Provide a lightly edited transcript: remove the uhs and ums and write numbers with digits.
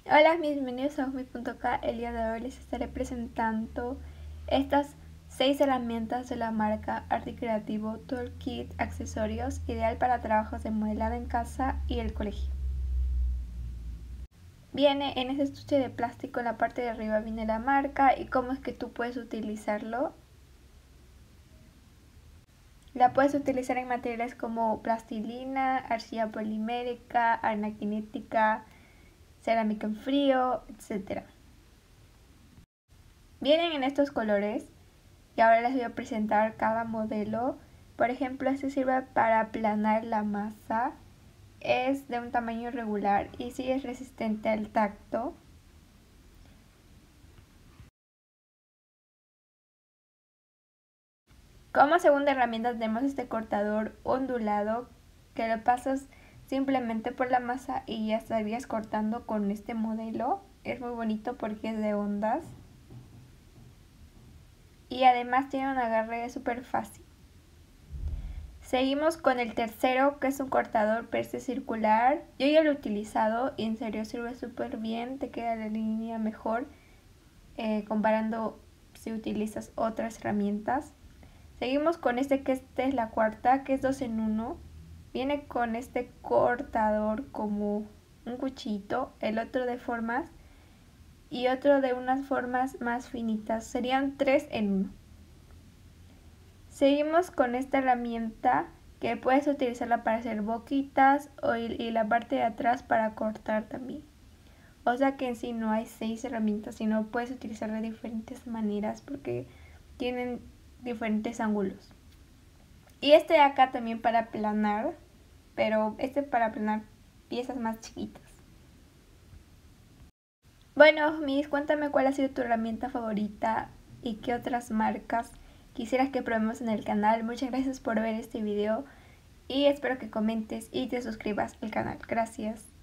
Hola, bienvenidos a Umi.k. El día de hoy les estaré presentando estas 6 herramientas de la marca Arte Creativo Toolkit Accesorios, ideal para trabajos de modelado en casa y el colegio. Viene en ese estuche de plástico, en la parte de arriba viene la marca y cómo es que tú puedes utilizarlo. La puedes utilizar en materiales como plastilina, arcilla polimérica, arena cinética, cerámica en frío, etc. Vienen en estos colores y ahora les voy a presentar cada modelo. Por ejemplo, este sirve para aplanar la masa, es de un tamaño regular y sí es resistente al tacto. Como segunda herramienta tenemos este cortador ondulado que lo pasas simplemente por la masa y ya estarías cortando con este modelo. Es muy bonito porque es de ondas y además tiene un agarre súper fácil. Seguimos con el tercero, que es un cortador perse circular. Yo ya lo he utilizado y en serio sirve súper bien, te queda la línea mejor comparando si utilizas otras herramientas. Seguimos con este, que esta es la cuarta, que es 2 en 1. Viene con este cortador como un cuchillito, el otro de formas y otro de unas formas más finitas. Serían 3 en 1. Seguimos con esta herramienta que puedes utilizarla para hacer boquitas y la parte de atrás para cortar también. O sea que en sí no hay 6 herramientas, sino puedes utilizar de diferentes maneras porque tienen diferentes ángulos. Y este de acá también para aplanar, pero este para aplanar piezas más chiquitas. Bueno, Miss, cuéntame cuál ha sido tu herramienta favorita y qué otras marcas quisieras que probemos en el canal. Muchas gracias por ver este video y espero que comentes y te suscribas al canal. Gracias.